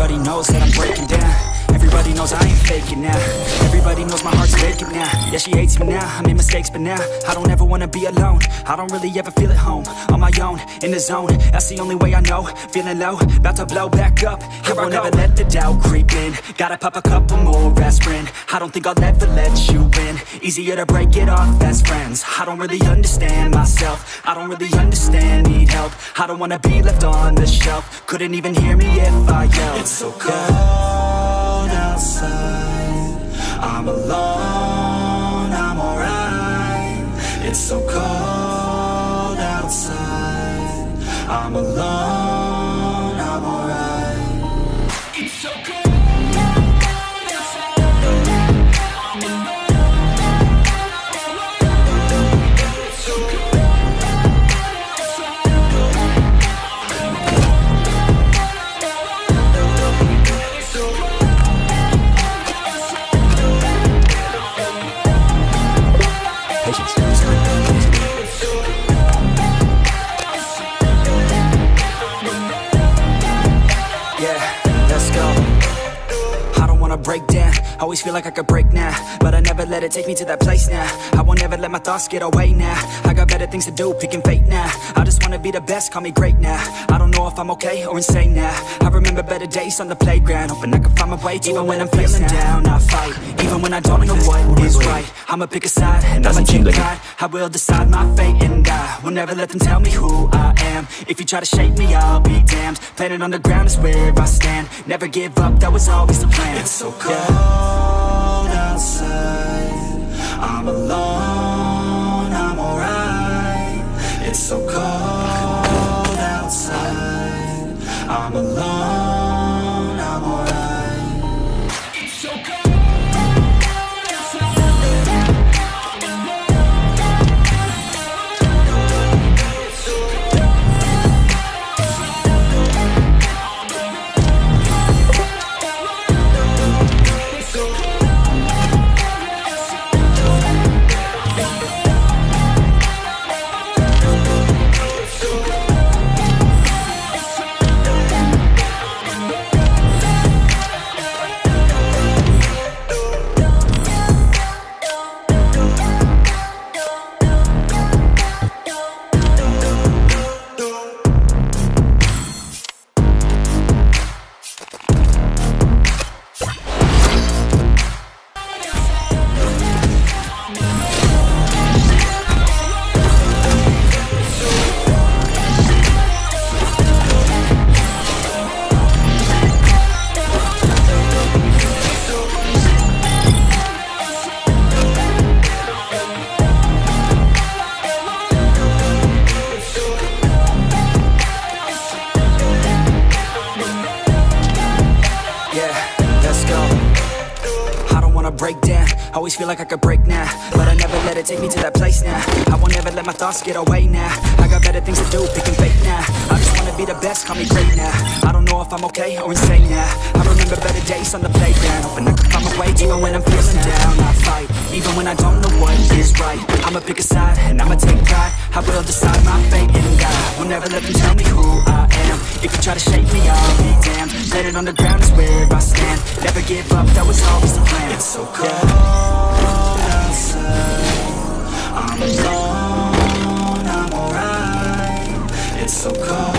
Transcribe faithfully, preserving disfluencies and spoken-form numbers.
Everybody knows that I'm breaking down. Everybody knows I ain't faking now. Everybody knows my heart's vacant now. Yeah, she hates me now, I made mistakes but now I don't ever wanna be alone. I don't really ever feel at home. On my own, in the zone, that's the only way I know. Feeling low, about to blow back up. Here I won't ever let the doubt creep in. Gotta pop a couple more aspirin. I don't think I'll ever let you in. Easier to break it off best friends. I don't really understand myself. I don't really understand, need help. I don't wanna be left on the shelf. Couldn't even hear me if I yelled. It's so cold outside, I'm alone, I'm alright. It's so cold outside, I'm alone, I'm alright. It's so cold. Break down, always feel like I could break now, but I never let it take me to that place now. I won't ever let my thoughts get away now. I got better things to do, picking fate now. I just wanna be the best, call me great now. I don't know if I'm okay or insane now. I remember better days on the playground, hoping I can find my way. Even when I'm feeling down, I fight. Even when I don't know what is right, I'ma pick a side and I'ma take pride. I will decide my fate and I will never let them tell me who I am. If you try to shape me, I'll be damned. Planet on the ground is where I stand. Never give up, that was always the plan. It's so cold outside, I'm alone, I'm alright. It's so cold outside, I'm alone, I'm alright. It's so cold. Break down, always feel like I could break now, but I never let it take me to that place now. I won't ever let my thoughts get away now. I got better things to do, picking fate now. I just wanna be the best, call me great now. I don't know if I'm okay or insane now. I remember better days on the playground, hoping I can find my way. Even when I'm feeling down, I fight. Even when I don't know what is right, I'ma pick a side and I'ma take pride. I will decide my fate and I will never let them tell me who I am. If you try to shape me, I'll be damned. Planet on the ground is where I stand. Never give up, that was always the plan. It's so cold outside, I'm alone, I'm alright. It's so cold